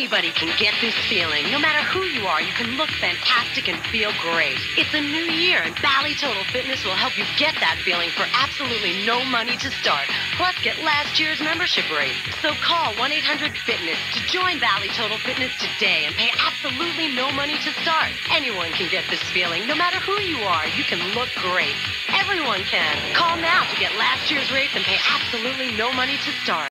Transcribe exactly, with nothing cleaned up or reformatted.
Anybody can get this feeling. No matter who you are, you can look fantastic and feel great. It's a new year, and Bally Total Fitness will help you get that feeling for absolutely no money to start. Plus, get last year's membership rate. So call one eight hundred fitness to join Bally Total Fitness today and pay absolutely no money to start. Anyone can get this feeling. No matter who you are, you can look great. Everyone can. Call now to get last year's rates and pay absolutely no money to start.